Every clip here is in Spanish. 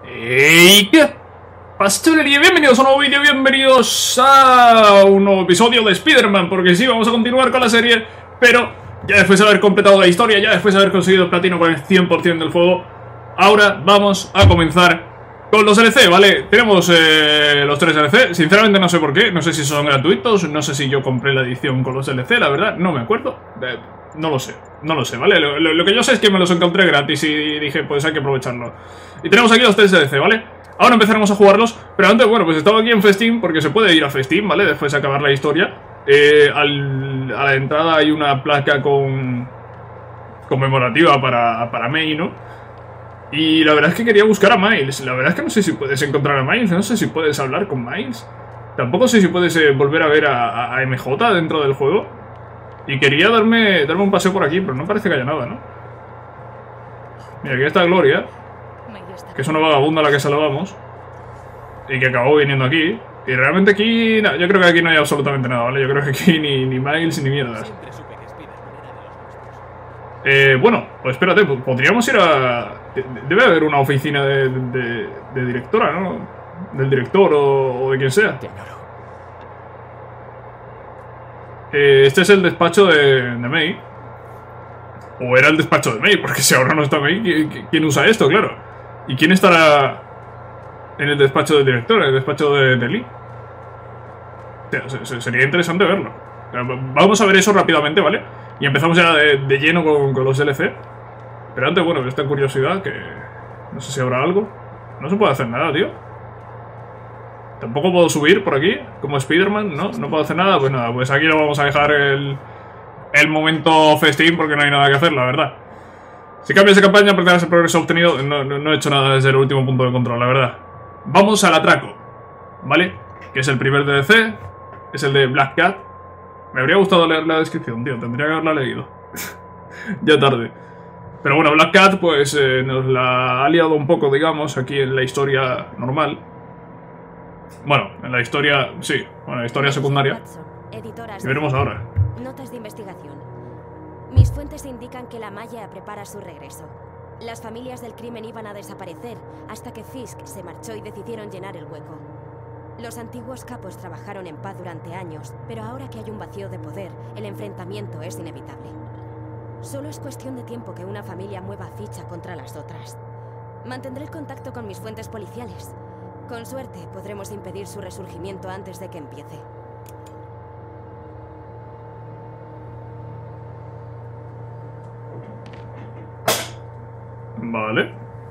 ¡Hey! ¿Qué pastelería? Bienvenidos a un nuevo vídeo, bienvenidos a un nuevo episodio de Spider-Man, porque sí, vamos a continuar con la serie, pero ya después de haber completado la historia, ya después de haber conseguido el platino con el 100% del juego, ahora vamos a comenzar con los DLC, ¿vale? Tenemos los 3 DLC, sinceramente no sé por qué, no sé si son gratuitos, no sé si yo compré la edición con los DLC, la verdad, no me acuerdo, no lo sé, ¿vale? Lo que yo sé es que me los encontré gratis y dije, pues hay que aprovecharlo. Y tenemos aquí los 3 DLC, ¿vale? Ahora empezaremos a jugarlos, pero antes, bueno, pues estaba aquí en Festim, porque se puede ir a Festim, ¿vale? Después de acabar la historia. A la entrada hay una placa conmemorativa para May, ¿no? Y la verdad es que quería buscar a Miles. La verdad es que no sé si puedes encontrar a Miles, no sé si puedes hablar con Miles. Tampoco sé si puedes volver a ver a MJ dentro del juego. Y quería darme un paseo por aquí, pero no parece que haya nada, ¿no? Mira, aquí está Gloria, que es una vagabunda a la que salvamos y que acabó viniendo aquí. Y realmente aquí, no, yo creo que aquí no hay absolutamente nada, ¿vale? Yo creo que aquí ni Miles ni mierdas. Bueno, pues espérate, podríamos ir a... Debe haber una oficina de directora, ¿no? Del director o de quien sea. Este es el despacho de May. O era el despacho de May, porque si ahora no está May, ¿quién usa esto? Claro. ¿Y quién estará en el despacho del director, en el despacho de Lee? Sería interesante verlo. Vamos a ver eso rápidamente, ¿vale? Y empezamos ya de lleno con los DLC. Pero antes, bueno, esta curiosidad que... No sé si habrá algo. No se puede hacer nada, tío. Tampoco puedo subir por aquí, como Spider-Man, ¿no? No puedo hacer nada. Pues nada, pues aquí lo vamos a dejar el momento festín porque no hay nada que hacer, la verdad. Si cambias de campaña, perderás el progreso obtenido. No he hecho nada desde el último punto de control, la verdad. Vamos al atraco, ¿vale? Que es el primer DLC. Es el de Black Cat. Me habría gustado leer la descripción, tío. Tendría que haberla leído. Ya tarde. Pero bueno, Black Cat, pues nos la ha liado un poco, digamos, aquí en la historia normal. Bueno, en la historia... Sí, bueno, en la historia secundaria. Y veremos ahora. Notas de investigación. Mis fuentes indican que la Maya prepara su regreso. Las familias del crimen iban a desaparecer hasta que Fisk se marchó y decidieron llenar el hueco. Los antiguos capos trabajaron en paz durante años, pero ahora que hay un vacío de poder, el enfrentamiento es inevitable. Solo es cuestión de tiempo que una familia mueva ficha contra las otras. Mantendré el contacto con mis fuentes policiales. Con suerte, podremos impedir su resurgimiento antes de que empiece. Vale.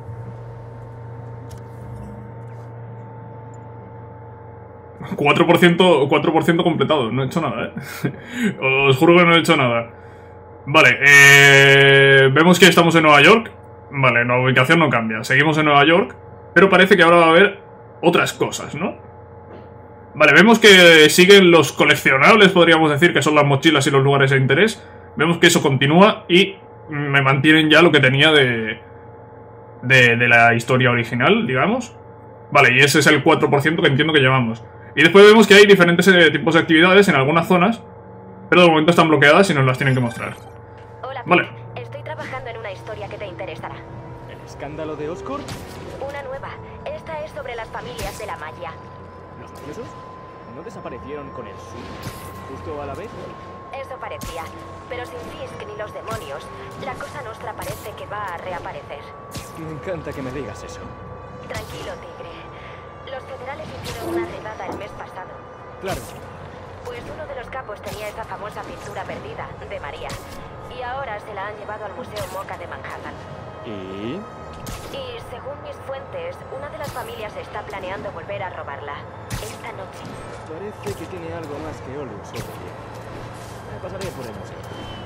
$4% completado. No he hecho nada, Os juro que no he hecho nada. Vale, vemos que estamos en Nueva York. Vale, la ubicación no cambia. Seguimos en Nueva York. Pero parece que ahora va a haber otras cosas, ¿no? Vale, vemos que siguen los coleccionables, podríamos decir, que son las mochilas y los lugares de interés. Vemos que eso continúa y me mantienen ya lo que tenía de la historia original, digamos. Vale, y ese es el 4% que entiendo que llevamos. Y después vemos que hay diferentes tipos de actividades en algunas zonas, pero de momento están bloqueadas y nos las tienen que mostrar. Hola, vale. Estoy trabajando en una historia que te interesará. ¿El escándalo de Oscorp? Una nueva. Esta es sobre las familias de la Maya. ¿Los mafiosos? ¿No desaparecieron con el sur justo a la vez? Eso parecía. Pero sin Fisk ni los demonios, la Cosa Nostra parece que va a reaparecer. Me encanta que me digas eso. Tranquilo, tigre. Los federales hicieron una redada el mes pasado. Claro. Pues uno de los capos tenía esa famosa pintura perdida, de María. Y ahora se la han llevado al Museo Moca de Manhattan. ¿Y? Y según mis fuentes, una de las familias está planeando volver a robarla. Esta noche. Parece que tiene algo más que Olu sobre ella. Me pasaré por el museo.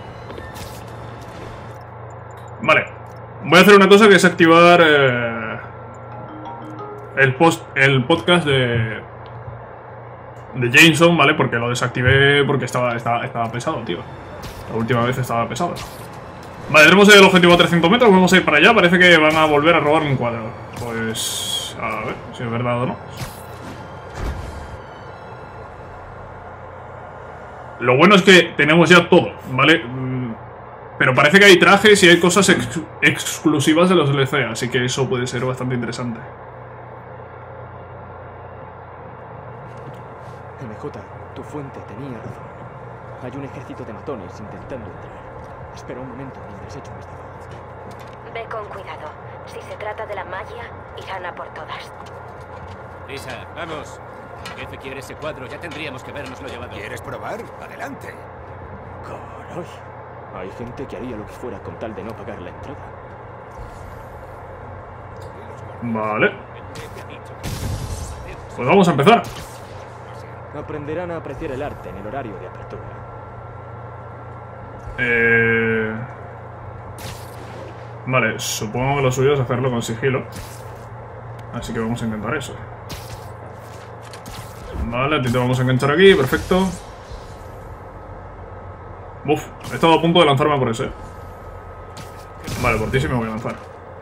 Vale. Voy a hacer una cosa que es activar el podcast de Jameson, ¿vale? Porque lo desactivé porque estaba pesado, tío. La última vez estaba pesado. Vale, tenemos el objetivo a 300 metros, vamos a ir para allá. Parece que van a volver a robar un cuadro. Pues... a ver si es verdad o no. Lo bueno es que tenemos ya todo, ¿vale? Pero parece que hay trajes y hay cosas exclusivas de los DLC, así que eso puede ser bastante interesante. MJ, tu fuente tenía razón. Hay un ejército de matones intentando entrar. Espera un momento mientras echo un vistazo. Ve con cuidado. Si se trata de la magia, irán a por todas. Lisa, vamos. El jefe quiere ese cuadro, ya tendríamos que habernoslo llevado. ¿Quieres probar? Adelante. Caray. Hay gente que haría lo que fuera con tal de no pagar la entrada. Vale. Pues vamos a empezar. Aprenderán a apreciar el arte en el horario de apertura. Vale, supongo que lo suyo es hacerlo con sigilo. Así que vamos a intentar eso. Vale, a ti te vamos a enganchar aquí, perfecto. Uf, he estado a punto de lanzarme por ese. Vale, por ti sí me voy a lanzar.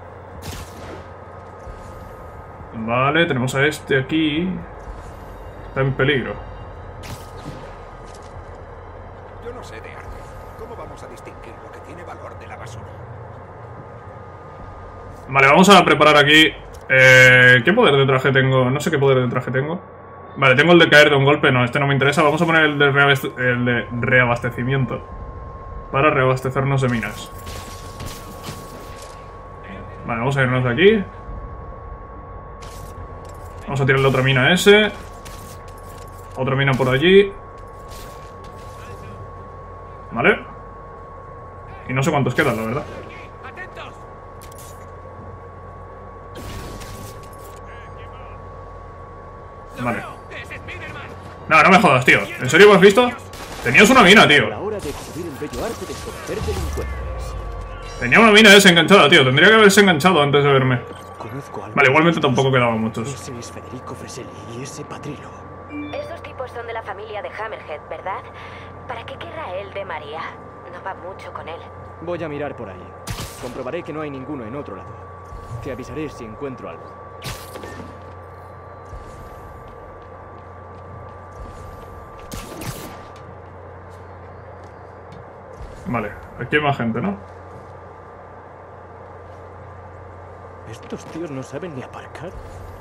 Vale, tenemos a este aquí. Está en peligro. Yo no sé de arte. ¿Cómo vamos a distinguir lo que tiene valor de la basura? Vale, vamos a preparar aquí. ¿Qué poder de traje tengo? No sé qué poder de traje tengo. Vale, tengo el de caer de un golpe. No, este no me interesa. Vamos a poner el de reabastecimiento. Para reabastecernos de minas. Vale, vamos a irnos de aquí. Vamos a tirarle otra mina a ese. Otra mina por allí. Vale. Y no sé cuántos quedan, la verdad. Vale. No, no me jodas, tío. ¿En serio me has visto? Tenías una mina, tío. La hora de exhibir el bello arte de esconder delincuentes. Tenía una mina desenganchada, tío. Tendría que haberse enganchado antes de verme. Conozco a Vale, igualmente tampoco quedaban muchos. Ese es Federico Freselli y ese Patrilo. Esos tipos son de la familia de Hammerhead, ¿verdad? ¿Para qué querrá él de María? No va mucho con él. Voy a mirar por ahí. Comprobaré que no hay ninguno en otro lado. Te avisaré si encuentro algo. Vale, aquí hay más gente, ¿no? Estos tíos no saben ni aparcar.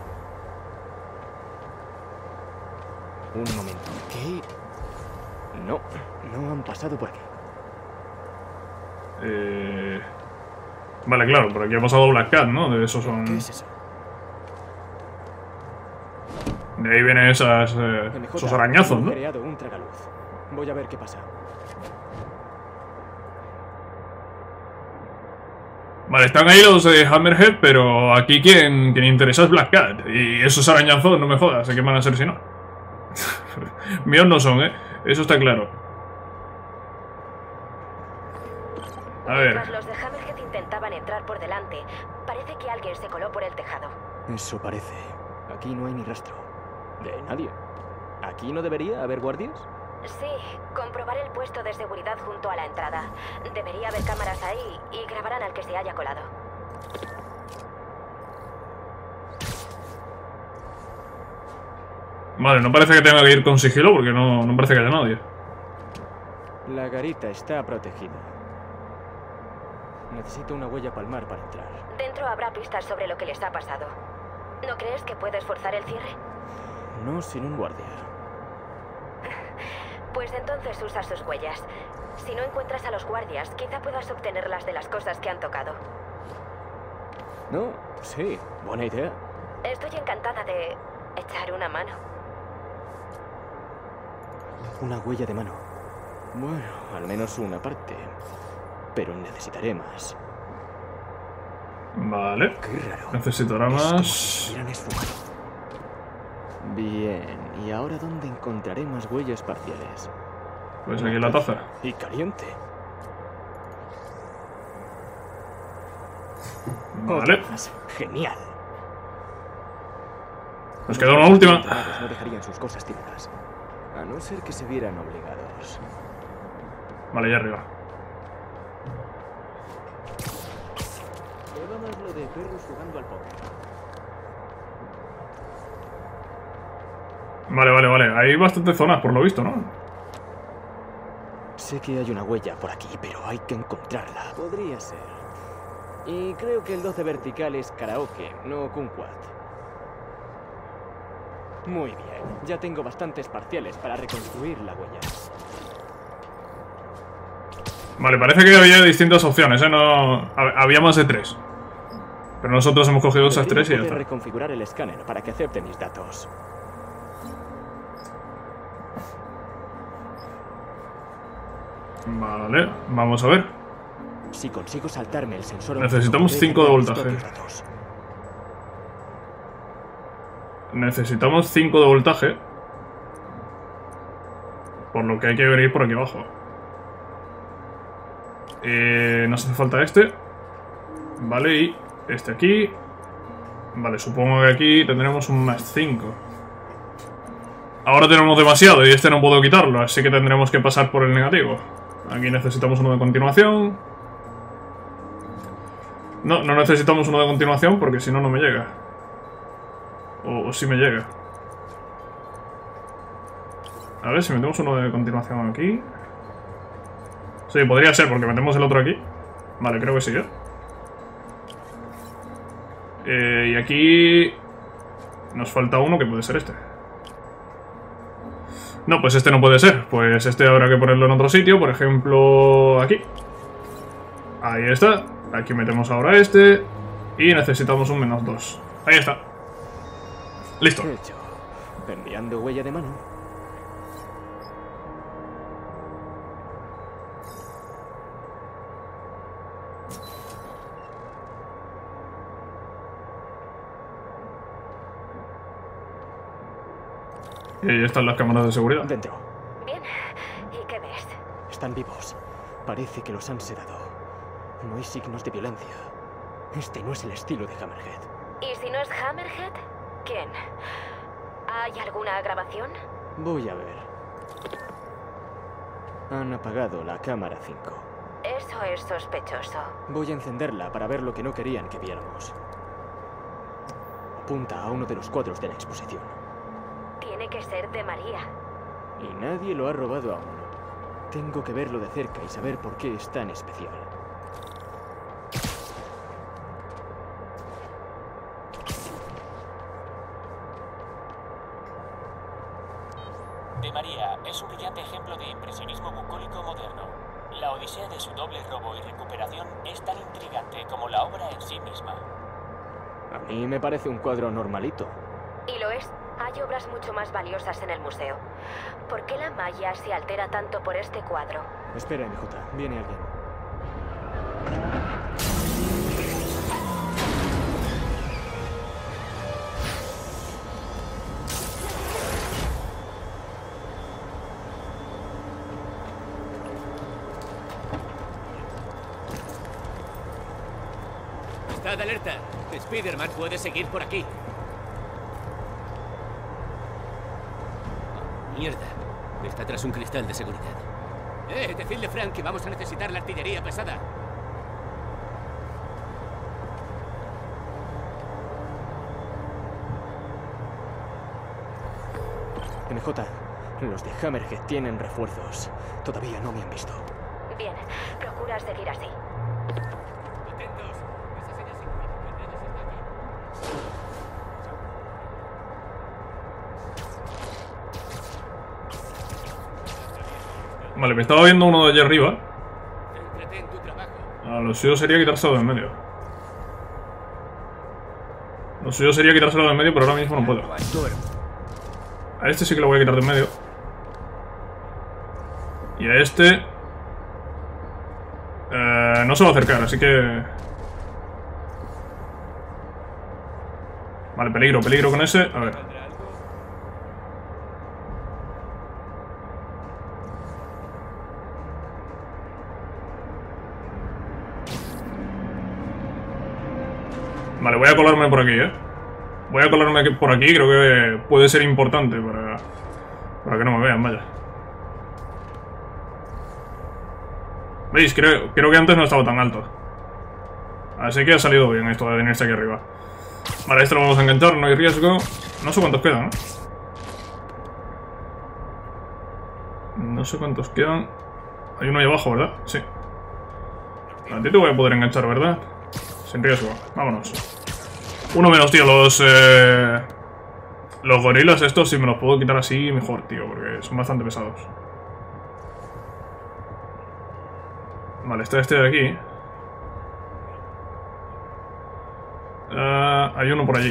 Un momento. ¿Qué? No, no han pasado por aquí. Vale, claro, por aquí ha pasado Black Cat, ¿no? De esos son... ¿Qué es eso? De ahí vienen esos arañazos, ¿no? He creado un tragaluz. Voy a ver qué pasa. Vale, están ahí los de Hammerhead, pero aquí quien interesa es Black Cat. Y esos arañazos, no me jodas, ¿de qué van a ser si no? Míos no son, ¿eh? Eso está claro. A ver. Mientras los de Hammerhead intentaban entrar por delante, parece que alguien se coló por el tejado. Eso parece. Aquí no hay ni rastro. De nadie. ¿Aquí no debería haber guardias? Sí, comprobar el puesto de seguridad junto a la entrada. Debería haber cámaras ahí y grabarán al que se haya colado. Vale, no parece que tenga que ir con sigilo porque no parece que haya nadie. La garita está protegida. Necesito una huella palmar para entrar. Dentro habrá pistas sobre lo que les ha pasado. ¿No crees que puedes forzar el cierre? No sin un guardia. Pues entonces usa sus huellas. Si no encuentras a los guardias, quizá puedas obtenerlas de las cosas que han tocado. No, sí, buena idea. Estoy encantada de echar una mano. Una huella de mano. Bueno, al menos una parte. Pero necesitaré más. Vale. Qué raro. Necesitará Es como más. si hubieran esfumado. Bien, ¿y ahora dónde encontraré más huellas parciales? Pues aquí en la taza. Y caliente. Vale. Otra más. Genial. Nos queda una última. No dejarían sus cosas tiradas. A no ser que se vieran obligados. Vale, ya arriba. Prueba más lo de perros jugando al póker. Vale. Hay bastantes zonas por lo visto, ¿no? Sé que hay una huella por aquí, pero hay que encontrarla. Podría ser. Y creo que el 12 vertical es karaoke, no kumquat. Muy bien. Ya tengo bastantes parciales para reconstruir la huella. Vale, parece que había distintas opciones, ¿eh? No... Había más de 3. Pero nosotros hemos cogido esas 3 y ya está. Reconfigurar el escáner para que acepte mis datos. Vale, vamos a ver. Si consigo saltarme el sensor... Necesitamos 5 de voltaje. Necesitamos 5 de voltaje. Por lo que hay que venir por aquí abajo. Nos hace falta este. Vale, y este aquí. Vale, supongo que aquí tendremos un más 5. Ahora tenemos demasiado y este no puedo quitarlo, así que tendremos que pasar por el negativo. Aquí necesitamos uno de continuación. No, no necesitamos uno de continuación porque si no, no me llega. O si me llega. A ver si metemos uno de continuación aquí. Sí, podría ser porque metemos el otro aquí. Vale, creo que sí, y aquí nos falta uno que puede ser este. No, pues este no puede ser. Pues este habrá que ponerlo en otro sitio. Por ejemplo, aquí. Ahí está. Aquí metemos ahora este. Y necesitamos un -2. Ahí está. Listo. Hecho. Enviando huella de mano. Y ahí están las cámaras de seguridad. Dentro. Bien. ¿Y qué ves? Están vivos. Parece que los han sedado. No hay signos de violencia. Este no es el estilo de Hammerhead. ¿Y si no es Hammerhead? ¿Quién? ¿Hay alguna grabación? Voy a ver. Han apagado la cámara 5. Eso es sospechoso. Voy a encenderla para ver lo que no querían que viéramos. Apunta a uno de los cuadros de la exposición. Tiene que ser de María. Y nadie lo ha robado aún. Tengo que verlo de cerca y saber por qué es tan especial. De María es un brillante ejemplo de impresionismo bucólico moderno. La odisea de su doble robo y recuperación es tan intrigante como la obra en sí misma. A mí me parece un cuadro normalito. Y lo es. Hay obras mucho más valiosas en el museo. ¿Por qué la malla se altera tanto por este cuadro? Espera, MJ. Viene alguien. Estad alerta. Spider-Man puede seguir por aquí. Mierda. Está tras un cristal de seguridad. Decidle, Frank, que vamos a necesitar la artillería pesada. MJ, los de Hammerhead tienen refuerzos. Todavía no me han visto. Bien, procura seguir así. Atentos. Esa señal significa que Reyes está aquí. Vale, me estaba viendo uno de allí arriba. Céntrate en tu trabajo. Lo suyo sería quitárselo de en medio. Lo suyo sería quitárselo de en medio, pero ahora mismo no puedo. A este sí que lo voy a quitar de en medio. Y a este... no se va a acercar, así que... Vale, peligro, peligro con ese. A ver. Vale, voy a colarme por aquí, Voy a colarme por aquí, creo que puede ser importante para que no me vean, vaya. ¿Veis? Creo que antes no estaba tan alto. Así que ha salido bien esto de venirse aquí arriba. Vale, este lo vamos a enganchar, no hay riesgo. No sé cuántos quedan, No sé cuántos quedan. Hay uno ahí abajo, ¿verdad? Sí. A ti te voy a poder enganchar, ¿verdad? Sin riesgo. Vámonos. Uno menos, tío. Los Los gorilas estos, si me los puedo quitar así, mejor, tío, porque son bastante pesados. Vale, está este de aquí. Hay uno por allí.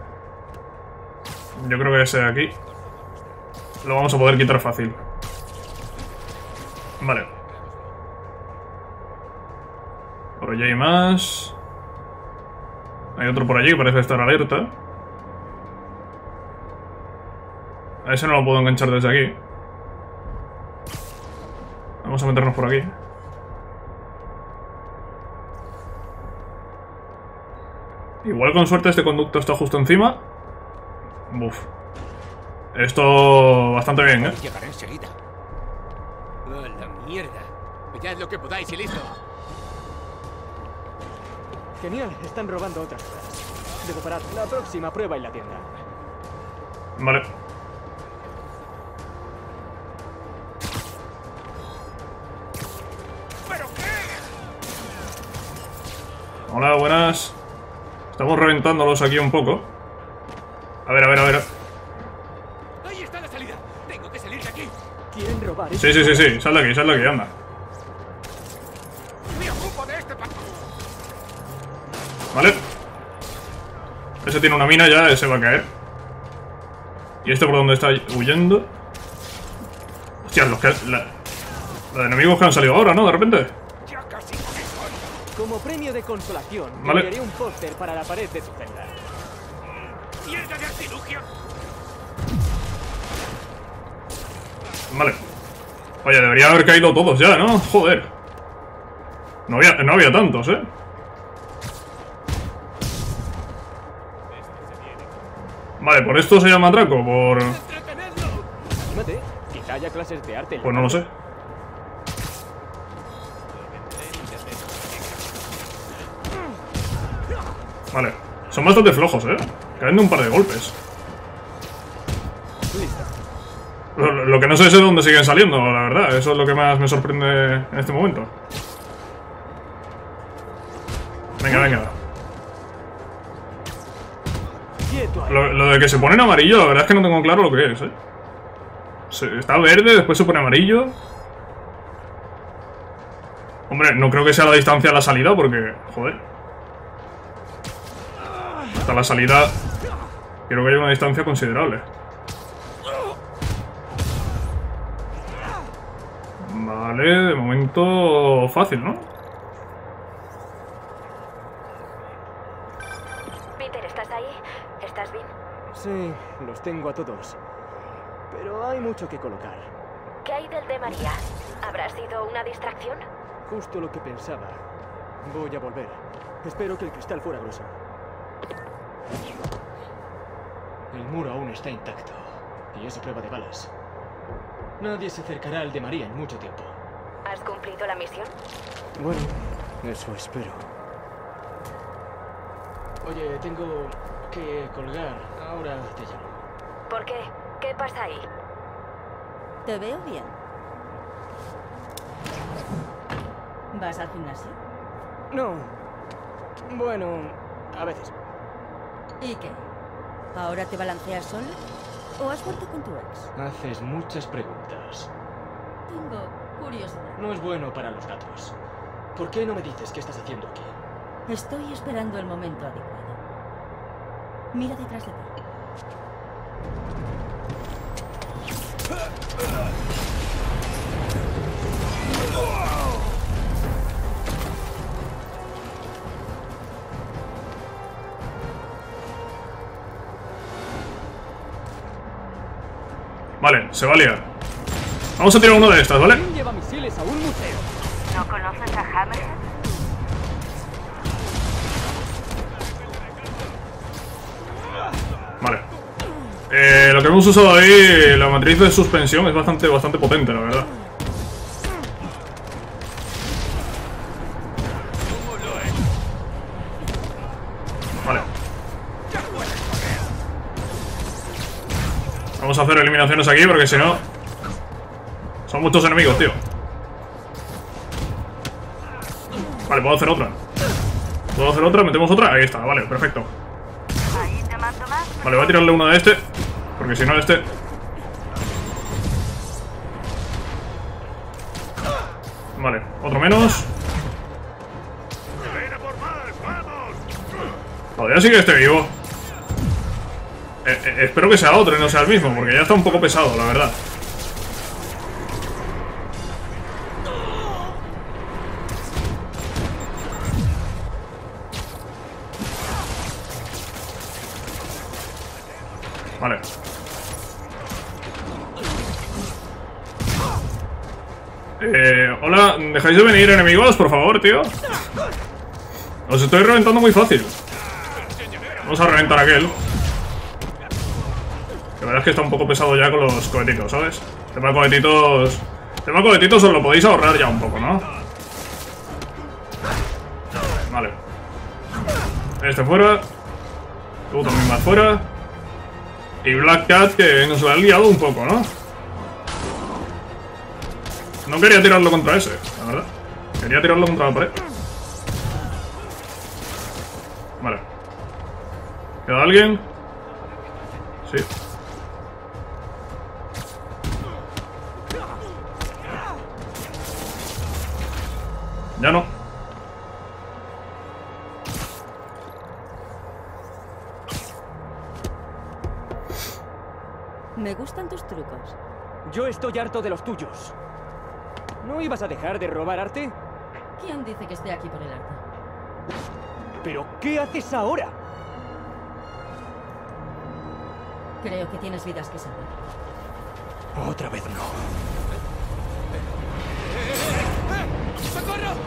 Yo creo que ese de aquí lo vamos a poder quitar fácil. Vale. Por allí hay más. Hay otro por allí que parece estar alerta. A ese no lo puedo enganchar desde aquí. Vamos a meternos por aquí. Igual con suerte este conducto está justo encima. Buf. Esto bastante bien, ¿eh? Llegaré enseguida. ¡Oh, la mierda! Pillad lo que podáis y listo. Genial, están robando otras cosas. Debo parar. La próxima prueba en la tienda. Vale. Hola, buenas. Estamos reventándolos aquí un poco. A ver, a ver, a ver. ¡Ahí está la salida! ¡Tengo que salir de aquí! ¿Quieren robar? Sí, sí, sí, sí. Sal de aquí, anda. Me ocupo de este Vale. Ese tiene una mina ya, ese va a caer. ¿Y este por dónde está huyendo? Hostia, los de enemigos que han salido ahora, ¿no? De repente. Ya casi con eso. Como premio de consolación, Vale. enviaré un póster para la pared de tu celda. ¡Mierda de artilugio! Vale. Oye, debería haber caído todos ya, ¿no? Joder. No había tantos, ¿eh? Vale, por esto se llama atraco, por... Anímate, quizá haya clases de arte. Pues no lo sé. Vale. Son bastante flojos, ¿eh? Caen de un par de golpes. Listo. Lo que no sé es de dónde siguen saliendo, la verdad. Eso es lo que más me sorprende en este momento. Venga, venga. Quieto ahí. Lo de que se pone en amarillo, la verdad es que no tengo claro lo que es, ¿eh? Está verde, después se pone amarillo. Hombre, no creo que sea la distancia a la salida porque... Joder. Hasta la salida... Creo que hay una distancia considerable. Vale, de momento... Fácil, ¿no? Peter, ¿estás ahí? ¿Estás bien? Sí, los tengo a todos. Pero hay mucho que colocar. ¿Qué hay del de María? ¿Habrá sido una distracción? Justo lo que pensaba. Voy a volver. Espero que el cristal fuera grueso. El muro aún está intacto. Y es a prueba de balas. Nadie se acercará al de María en mucho tiempo. ¿Has cumplido la misión? Bueno, eso espero. Oye, tengo que colgar. Ahora te llamo. ¿Por qué? ¿Qué pasa ahí? Te veo bien. ¿Vas al gimnasio? No. Bueno, a veces. ¿Y qué? ¿Ahora te balanceas solo? ¿O has vuelto con tu ex? Haces muchas preguntas. Tengo curiosidad. No es bueno para los gatos. ¿Por qué no me dices qué estás haciendo aquí? Estoy esperando el momento adecuado. Mira detrás de ti. Vale, se va a liar. Vamos a tirar uno de estas, ¿vale? ¿Quién lleva misiles a un museo? ¿No conoces a Hammerhead? Vale. Lo que hemos usado ahí, la matriz de suspensión, es bastante potente, la verdad. Vale. Vamos a hacer eliminaciones aquí porque si no... Son muchos enemigos, tío. Vale, puedo hacer otra. Puedo hacer otra, metemos otra. Ahí está, vale, perfecto. Vale, voy a tirarle uno de este. Porque si no, este... Vale, otro menos. Todavía sí que esté vivo. Espero que sea otro y no sea el mismo, porque ya está un poco pesado, la verdad. Vale. Hola, ¿dejáis de venir, enemigos, por favor, tío? Os estoy reventando muy fácil. Vamos a reventar a aquel. La verdad es que está un poco pesado ya con los cohetitos, ¿sabes? Tema cohetitos... Tema cohetitos os lo podéis ahorrar ya un poco, ¿no? Vale. Este fuera. Tú también vas fuera. Y Black Cat, que nos la ha liado un poco, ¿no? No quería tirarlo contra ese, la verdad. Quería tirarlo contra la pared. Vale. ¿Queda alguien? Sí. Ya no. Me gustan tus trucos. Yo estoy harto de los tuyos. ¿No ibas a dejar de robar arte? ¿Quién dice que esté aquí por el arte? ¿Pero qué haces ahora? Creo que tienes vidas que salvar. Otra vez no. ¡Socorro!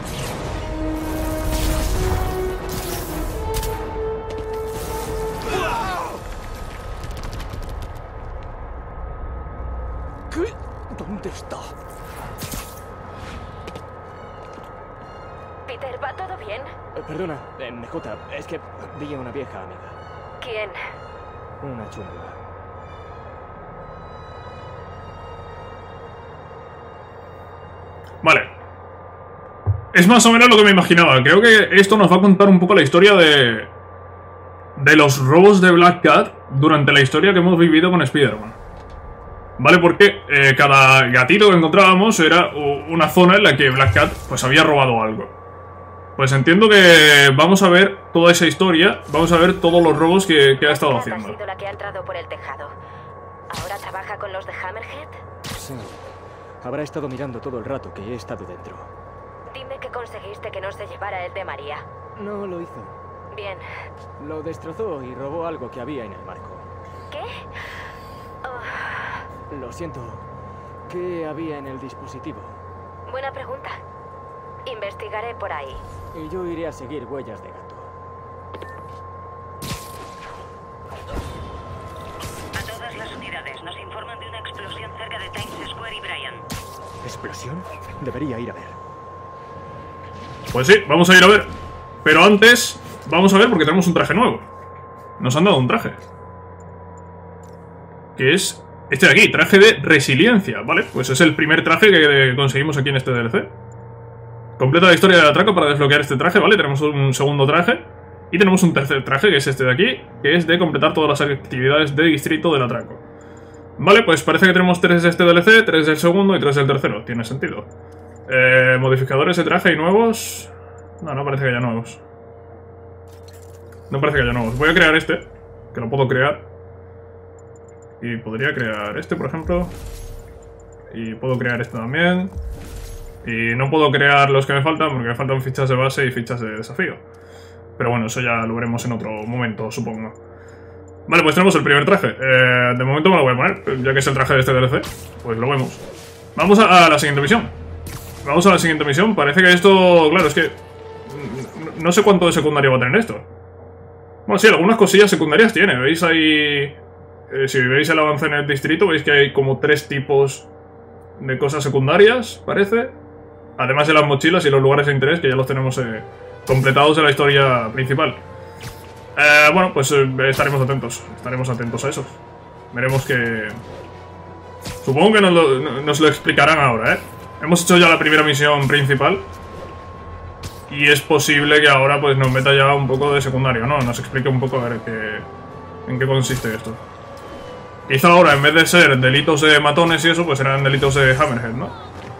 ¿Qué? ¿Dónde está? Peter, ¿va todo bien? Perdona, MJ, es que vi a una vieja amiga. ¿Quién? Una chunga. Vale. Es más o menos lo que me imaginaba. Creo que esto nos va a contar un poco la historia de los robos de Black Cat durante la historia que hemos vivido con Spider-Man. Vale, porque cada gatito que encontrábamos era una zona en la que Black Cat pues había robado algo. Pues entiendo que vamos a ver toda esa historia, vamos a ver todos los robos que ha estado haciendo. Ha sido la que ha entrado por el tejado. ¿Ahora trabaja con los de Hammerhead? Sí. Habrá estado mirando todo el rato que he estado dentro. Dime que conseguiste que no se llevara el de María. No lo hizo. Bien. Lo destrozó y robó algo que había en el marco. ¿Qué? Oh. Lo siento. ¿Qué había en el dispositivo? Buena pregunta. Investigaré por ahí. Y yo iré a seguir huellas de gato. A todas las unidades, nos informan de una explosión cerca de Times Square y Bryan. ¿Explosión? Debería ir a ver. Pues sí, vamos a ir a ver. Pero antes, vamos a ver porque tenemos un traje nuevo. Nos han dado un traje. Que es este de aquí, traje de resiliencia. Vale, pues es el primer traje que conseguimos aquí en este DLC. Completa la historia del atraco para desbloquear este traje, ¿vale? Tenemos un segundo traje. Y tenemos un tercer traje, que es este de aquí, que es de completar todas las actividades de distrito del atraco. Vale, pues parece que tenemos 3 de este DLC, 3 del segundo y 3 del tercero. Tiene sentido. Modificadores de traje y nuevos... No parece que haya nuevos. No parece que haya nuevos. Voy a crear este, que lo puedo crear. Y podría crear este, por ejemplo. Y puedo crear este también. Y no puedo crear los que me faltan, porque me faltan fichas de base y fichas de desafío. Pero bueno, eso ya lo veremos en otro momento, supongo. Vale, pues tenemos el primer traje. De momento me lo voy a poner, ya que es el traje de este DLC. Pues lo vemos. Vamos a la siguiente misión. Vamos a la siguiente misión. Parece que esto... Claro, es que... No sé cuánto de secundario va a tener esto. Bueno, sí, algunas cosillas secundarias tiene. ¿Veis ahí...? Si veis el avance en el distrito, veis que hay como 3 tipos de cosas secundarias, parece. Además de las mochilas y los lugares de interés, que ya los tenemos completados en la historia principal. Bueno, pues estaremos atentos a eso. Veremos que... Supongo que nos lo explicarán ahora, ¿eh? Hemos hecho ya la primera misión principal. Y es posible que ahora pues nos meta ya un poco de secundario, ¿no? Nos explique un poco a ver en qué consiste esto. Quizá ahora, en vez de ser delitos de matones y eso, pues serán delitos de Hammerhead, ¿no?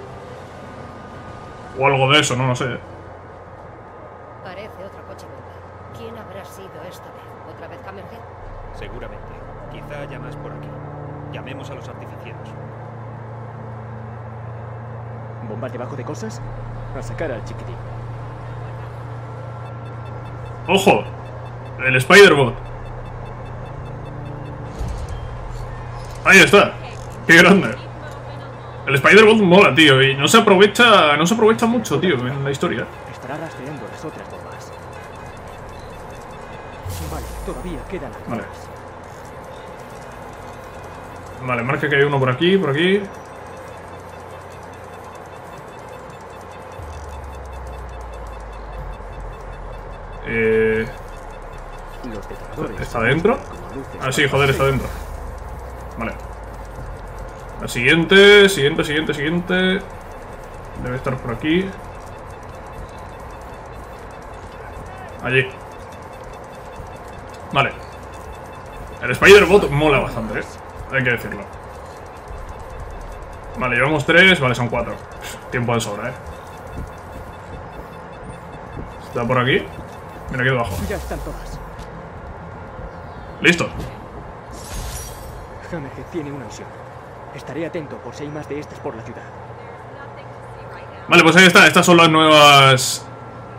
O algo de eso, no lo sé. Parece otro coche bomba. ¿Quién habrá sido esta vez? ¿Otra vez Hammerhead? Seguramente. Quizá haya más por aquí. Llamemos a los artificieros. ¿Bombas debajo de cosas? A sacar al chiquitín. ¡Ojo! El Spider-Bot. Ahí está. ¡Qué grande! El Spider-Bot mola, tío, y no se aprovecha mucho, tío, en la historia. Estará rastreando las otras bombas. Vale, todavía quedan algunas. Vale. Vale, marca que hay uno por aquí, por aquí. Los detonadores. ¿Está dentro? Como luces Ah, sí, para joder, está aceite. dentro. Vale. La siguiente. Debe estar por aquí. Allí. Vale. El Spider-Bot mola bastante, hay que decirlo. Vale, llevamos 3, vale, son 4. Tiempo de sobra, Está por aquí. Mira, aquí debajo. Ya están todas. Listo. Hammerhead tiene una misión. Estaré atento por si hay más de estas por la ciudad. Vale, pues ahí está. Estas son las nuevas...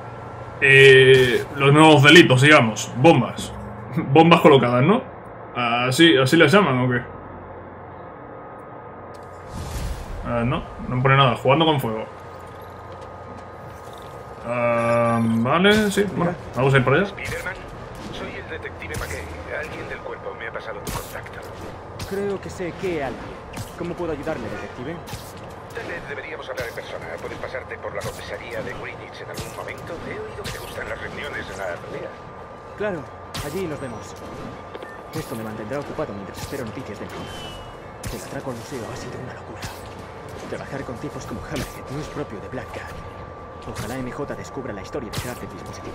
los nuevos delitos, digamos. Bombas. Bombas colocadas, ¿no? ¿Así les llaman o qué? No pone nada. Jugando con fuego. Vale, sí. Bueno, vamos a ir por allá. Spiderman, soy el detective McKay. Alguien del cuerpo me ha pasado tu contacto. Creo que sé que alguien. ¿Cómo puedo ayudarle, detective? Tal vez deberíamos hablar en persona. ¿Puedes pasarte por la comisaría de Greenwich en algún momento? He oído que te gustan las reuniones en la aldea. Claro, allí nos vemos. Esto me mantendrá ocupado mientras espero noticias del final. El atraco al museo ha sido una locura. Trabajar con tipos como Hammerhead no es propio de Black Cat. Ojalá MJ descubra la historia detrás del dispositivo.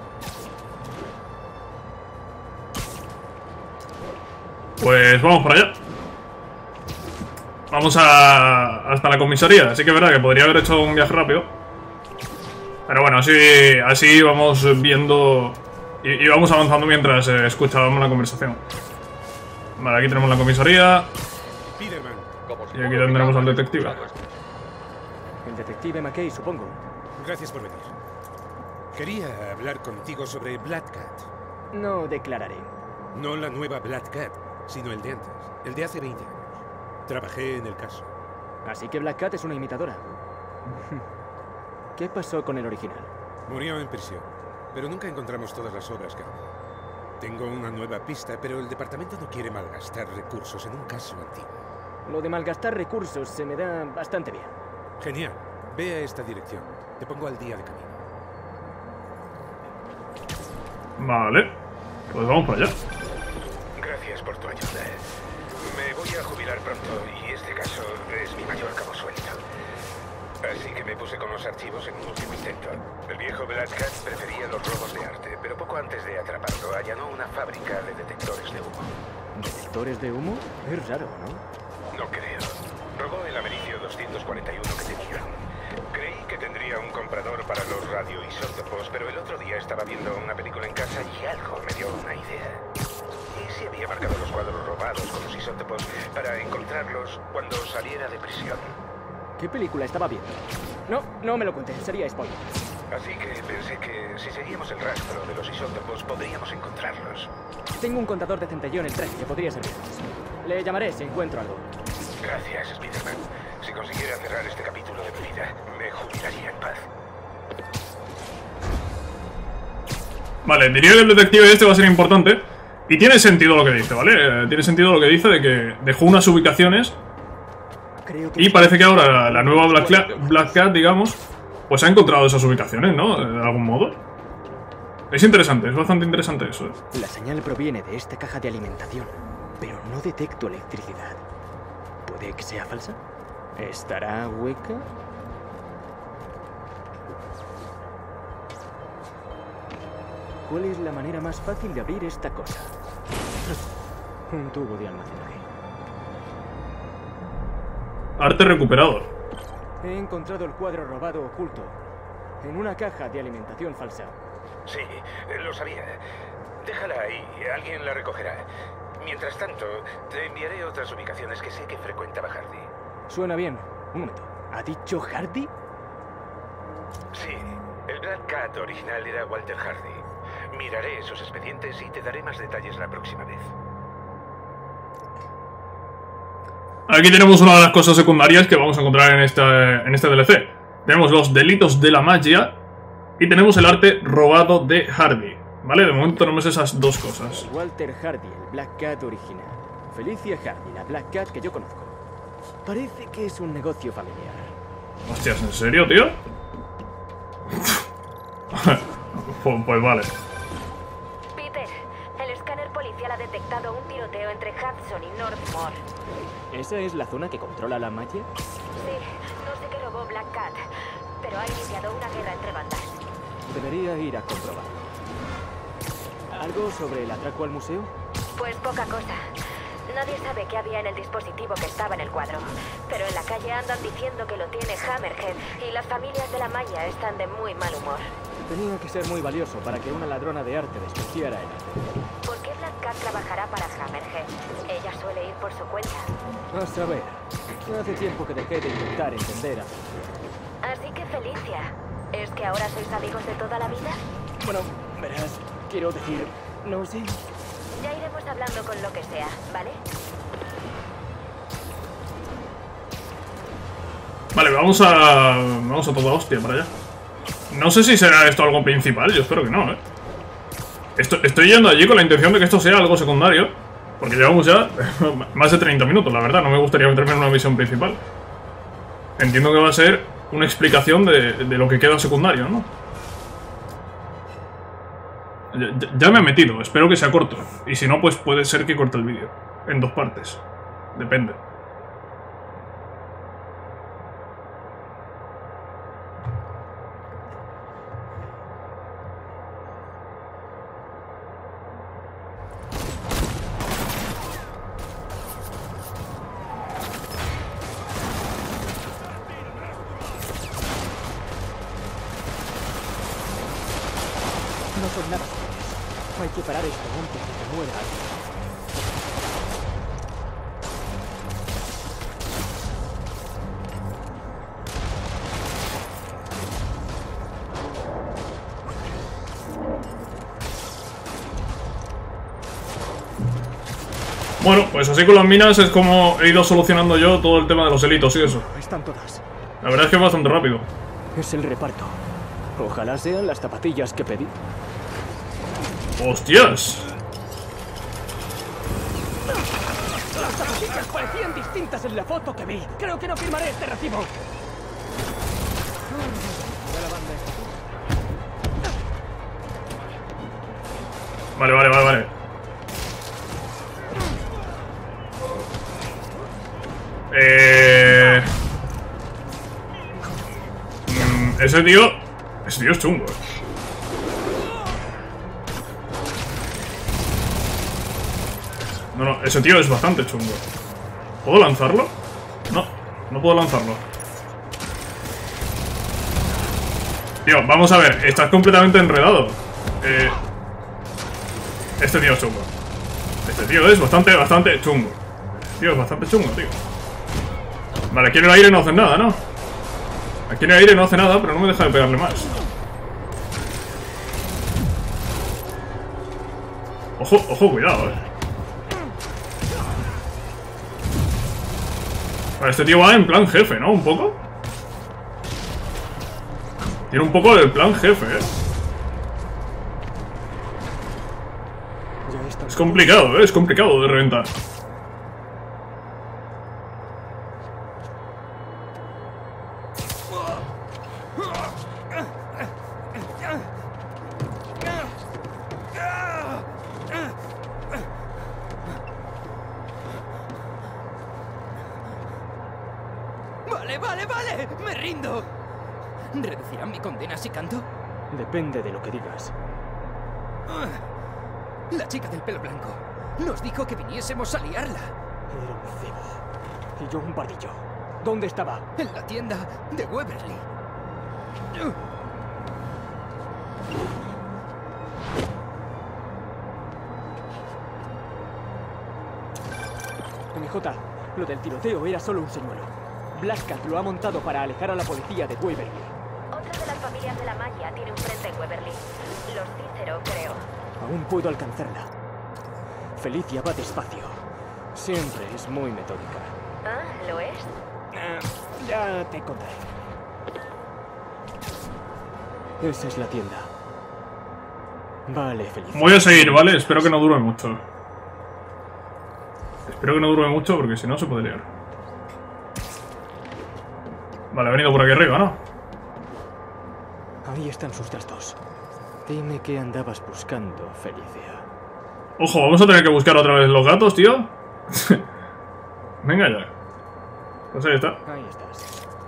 Pues vamos para allá. Vamos hasta la comisaría. Así que es verdad que podría haber hecho un viaje rápido. Pero bueno, así vamos viendo y vamos avanzando mientras escuchábamos la conversación. Vale, aquí tenemos la comisaría. Y aquí tendremos al detective. El detective McKay, supongo. Gracias por venir. Quería hablar contigo sobre Black Cat. No declararé. No la nueva Black Cat, sino el de antes. El de hace 20 años. Trabajé en el caso. Así que Black Cat es una imitadora. ¿Qué pasó con el original? Murió en prisión, pero nunca encontramos todas las obras que robó. Tengo una nueva pista, pero el departamento no quiere malgastar recursos en un caso antiguo. Lo de malgastar recursos se me da bastante bien. Genial. Ve a esta dirección. Te pongo al día de camino. Vale. Pues vamos para allá. Gracias por tu ayuda. Me voy a jubilar pronto y este caso es mi mayor cabo suelto. Así que me puse con los archivos en un último intento. El viejo Black Cat prefería los robos de arte, pero poco antes de atraparlo allanó una fábrica de detectores de humo. ¿Detectores de humo? Es raro, ¿no? No creo. Robó el Americio 241 que tenían. Creí que tendría un comprador para los radioisótopos, pero el otro día estaba viendo una película en casa y algo me dio una idea. Y si había marcado los cuadros robados con los isótopos para encontrarlos cuando saliera de prisión. ¿Qué película estaba viendo? No me lo conté, sería spoiler. Así que pensé que si seguíamos el rastro de los isótopos podríamos encontrarlos. Tengo un contador de centellón en tren que podría servirnos. Le llamaré si encuentro algo. Gracias, Spiderman. Si consiguiera cerrar este capítulo de mi vida, me jubilaría en paz. Vale, diría que el detective este va a ser importante. Y tiene sentido lo que dice, ¿vale? Tiene sentido lo que dice de que dejó unas ubicaciones. Y parece que ahora la nueva Black Cat, digamos, pues ha encontrado esas ubicaciones, ¿no? De algún modo. Es interesante, es bastante interesante eso, La señal proviene de esta caja de alimentación, pero no detecto electricidad. ¿Puede que sea falsa? ¿Estará hueca? ¿Cuál es la manera más fácil de abrir esta cosa? Un tubo de almacenaje. Arte recuperado. He encontrado el cuadro robado oculto en una caja de alimentación falsa. Sí, lo sabía. Déjala ahí, alguien la recogerá. Mientras tanto, te enviaré otras ubicaciones que sé que frecuentaba Hardy. Suena bien. Un momento. ¿Ha dicho Hardy? Sí, el Black Cat original era Walter Hardy. Miraré esos expedientes y te daré más detalles la próxima vez. Aquí tenemos una de las cosas secundarias que vamos a encontrar en este DLC. Tenemos los delitos de la magia y tenemos el arte robado de Hardy. ¿Vale? De momento tenemos esas dos cosas. Walter Hardy, el Black Cat original. Felicia Hardy, la Black Cat que yo conozco. Parece que es un negocio familiar. Hostias, ¿en serio, tío? Pues vale. Peter, el escáner policial ha detectado un tiroteo entre Hudson y Northmore. ¿Esa es la zona que controla la magia? Sí, no sé qué robó Black Cat, pero ha iniciado una guerra entre bandas. Debería ir a comprobarlo. ¿Algo sobre el atraco al museo? Pues poca cosa. Nadie sabe qué había en el dispositivo que estaba en el cuadro. Pero en la calle andan diciendo que lo tiene Hammerhead y las familias de la Maya están de muy mal humor. Tenía que ser muy valioso para que una ladrona de arte despreciara el arte. ¿Por qué Black Cat trabajará para Hammerhead? Ella suele ir por su cuenta. A saber, hace tiempo que dejé de intentar entender a... Así que Felicia, ¿es que ahora sois amigos de toda la vida? Bueno, verás, quiero decir, no sé. Ya iremos hablando con lo que sea, ¿vale? Vale, vamos a toda hostia para allá. No sé si será esto algo principal, yo espero que no, ¿eh? Estoy yendo allí con la intención de que esto sea algo secundario, porque llevamos ya más de 30 minutos, la verdad. No me gustaría meterme en una misión principal. Entiendo que va a ser una explicación de lo que queda secundario, ¿no? Ya me he metido, espero que sea corto. Y si no, pues puede ser que corte el vídeo en dos partes. Depende. No son nada jóvenes. Hay que parar esto antes de que muera alguien. Bueno, pues así con las minas es como he ido solucionando yo todo el tema de los delitos y eso. Están todas. La verdad es que es bastante rápido. Es el reparto. Ojalá sean las zapatillas que pedí. ¡Hostias! Las zapatillas parecían distintas en la foto que vi. Creo que no firmaré este recibo. Vale. Ese tío es chungo, No, ese tío es bastante chungo. ¿Puedo lanzarlo? No puedo lanzarlo. Tío, vamos a ver, estás completamente enredado. Este tío es chungo. Este tío es bastante chungo. Tío, es bastante chungo, tío. Vale, aquí en el aire no hacen nada, ¿no? Aquí en el aire no hace nada, pero no me deja de pegarle más. Ojo, cuidado, Vale, este tío va en plan jefe, ¿no? Un poco. Tiene un poco del plan jefe, Es complicado, es complicado de reventar. Vale, me rindo. ¿Reducirán mi condena si canto? Depende de lo que digas. La chica del pelo blanco nos dijo que viniésemos a liarla. Era un cebo. Y yo un pardillo. ¿Dónde estaba? En la tienda de Weberly. MJ, lo del tiroteo era solo un señuelo. Black Cat lo ha montado para alejar a la policía de Weberly. Otra de las familias de la Maya tiene un frente en Weberly. Los Cícero, creo. Aún puedo alcanzarla. Felicia va despacio. Siempre es muy metódica. Ah, ¿lo es? Ya te contaré. Esa es la tienda. Vale, Felicia. Voy a seguir, ¿vale? Espero que no dure mucho. Espero que no dure mucho porque si no se puede liar. Vale, ha venido por aquí arriba, ¿no? Ahí están sus trastos. Dime qué andabas buscando, Felicia. Ojo, vamos a tener que buscar otra vez los gatos, tío. Venga ya. Pues ahí está. Ahí estás.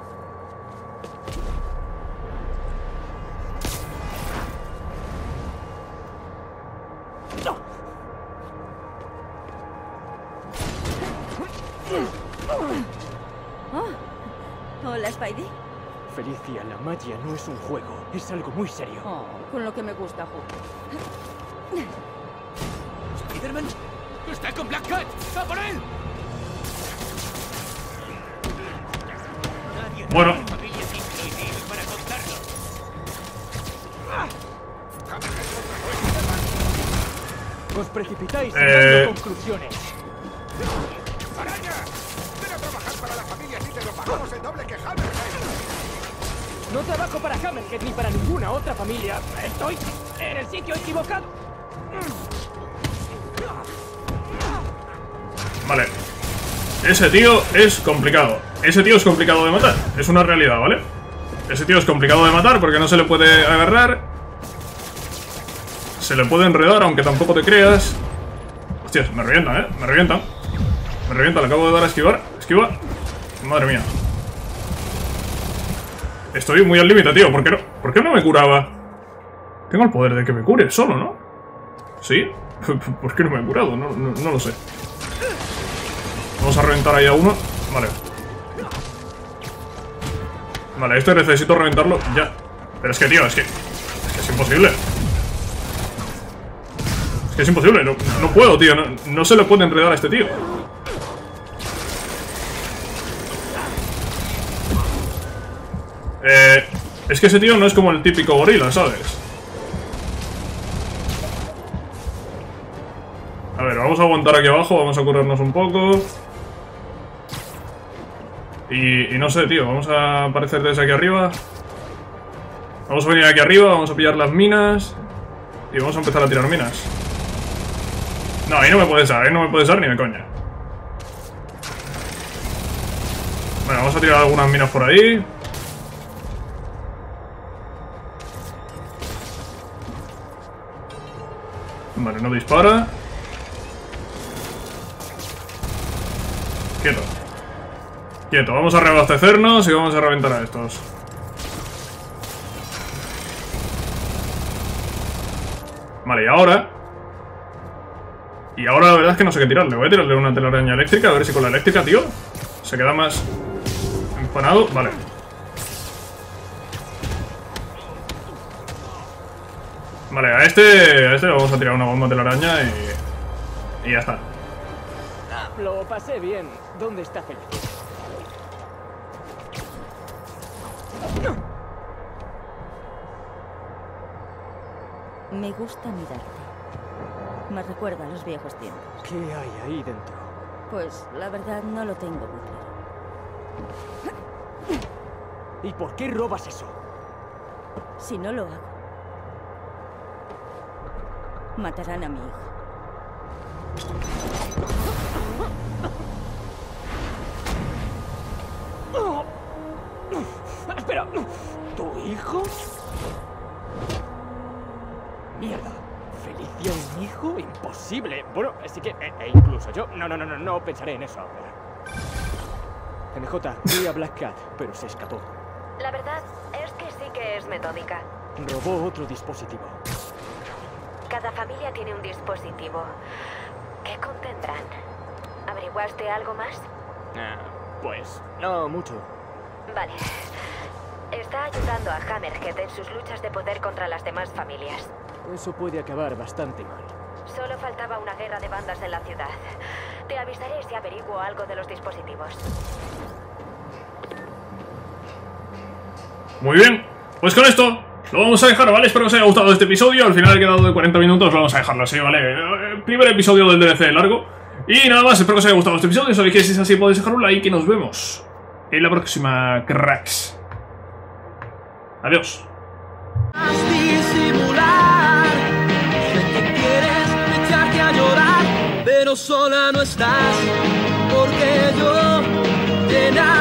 Oh. Hola, Spidey. Felicia, la magia no es un juego, es algo muy serio. Oh, con lo que me gusta jugar. ¿Spiderman? ¡Está con Black Cat! ¡A por él! Bueno. Para contarlo. Os precipitáis sacando conclusiones. ¡Araña! ¡Ven a trabajar para la familia si te lo pagamos el doble que Hammerhead! No trabajo para Hammerhead ni para ninguna otra familia. Estoy en el sitio equivocado. Vale. Ese tío es complicado. Ese tío es complicado de matar. Es una realidad, ¿vale? Ese tío es complicado de matar porque no se le puede agarrar. Se le puede enredar, aunque tampoco te creas. Hostias, me revientan, ¿eh? Me revientan. Me revientan, le acabo de dar a esquivar. Esquiva. Madre mía. Estoy muy al límite, tío. ¿Por qué no me curaba? Tengo el poder de que me cure solo, ¿no? ¿Sí? ¿Por qué no me he curado? No lo sé. Vamos a reventar ahí a uno. Vale. Vale, esto necesito reventarlo ya. Pero es que, tío, es que es imposible. Es que es imposible. No puedo, tío. No se le puede enredar a este tío. Es que ese tío no es como el típico gorila, ¿sabes? A ver, vamos a aguantar aquí abajo. Vamos a curarnos un poco. Y no sé, tío, vamos a aparecer desde aquí arriba. Vamos a venir aquí arriba, vamos a pillar las minas. Y vamos a empezar a tirar minas. No, ahí no me puedes dar, ni de coña. Bueno, vamos a tirar algunas minas por ahí. Vale, no dispara. Quieto. Quieto, vamos a reabastecernos y vamos a reventar a estos. Vale, y ahora la verdad es que no sé qué tirarle. Voy a tirarle una telaraña eléctrica, a ver si con la eléctrica, tío, se queda más empanado. Vale. Vale, a este le vamos a tirar una bomba de telaraña y ya está. Lo pasé bien. ¿Dónde está Felicia? Me gusta mirarte. Me recuerda a los viejos tiempos. ¿Qué hay ahí dentro? Pues la verdad no lo tengo muy claro. ¿Y por qué robas eso? Si no lo hago, matarán a mi hijo. Espera, ¿tu hijo? Mierda, ¿Felicia un hijo? Imposible. Bueno, así que incluso yo no pensaré en eso ahora. MJ, vi a Black Cat, pero se escapó. La verdad es que sí que es metódica. Robó otro dispositivo. Cada familia tiene un dispositivo. ¿Qué contendrán? ¿Averiguaste algo más? Pues, no mucho. Vale. Está ayudando a Hammerhead en sus luchas de poder contra las demás familias. Eso puede acabar bastante mal. Solo faltaba una guerra de bandas en la ciudad. Te avisaré si averiguo algo de los dispositivos. Muy bien, pues con esto lo vamos a dejar, ¿vale? Espero que os haya gustado este episodio. Al final ha quedado de 40 minutos, vamos a dejarlo así, ¿vale? Primer episodio del DLC largo. Y nada más, espero que os haya gustado este episodio. Sabéis que si es así podéis dejar un like y nos vemos en la próxima, cracks. Adiós. Disimular, sé que quieres echarte a llorar, pero sola no estás, porque yo te